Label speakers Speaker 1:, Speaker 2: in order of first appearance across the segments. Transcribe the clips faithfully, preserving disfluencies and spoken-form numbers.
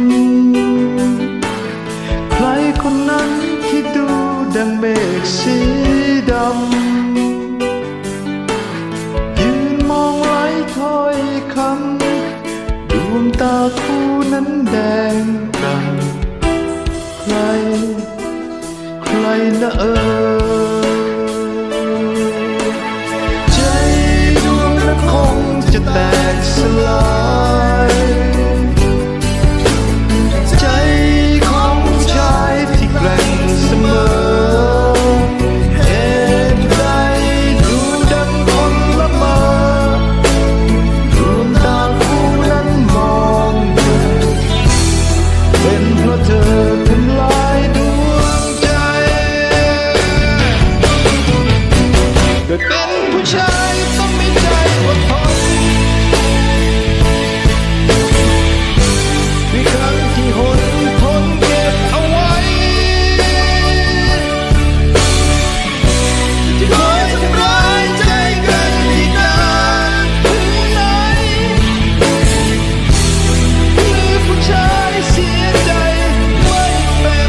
Speaker 1: ใครคนนั้นที่ดูดังเมฆสีดำยืนมองไร้ถ้อยคำดวงตาคู่นั้นแดงกำใครใครนะเออใจดวงนั้นคงจะแตกสลายใจของผู้ชายที่แกร่งเสมอเหตุใดดูดังคนละเมอดวงตาคู่นั้นมองเธอเป็นเพราะเธอทำลายดวงใจเกิดเป็นผู้ชายต้องมีใจอดทนมีครั้งที่หนทนเก็บเอาไว้จะคอยทำร้ายใจกันที่นานถึงไหนคือผู้ชายเสียใจไม่เป็น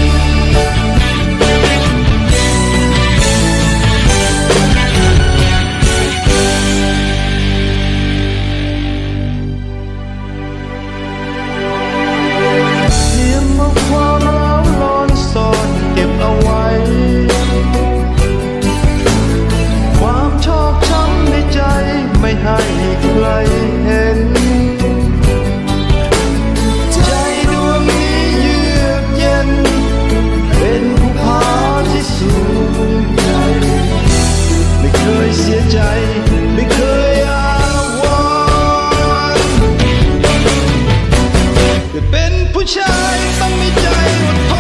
Speaker 1: เสียงเอาความร้าวร้อนซ่อนเก็บเอาไว้ความชอบช้ำในใจไม่ให้ใครเห็นใจดวงนี้เยือกเย็นเป็นภูผาที่สูงใหญ่ไม่เคยเสียใจไม่เคยอ้างว้างเกิดเป็นผู้ชายต้องมีใจอดท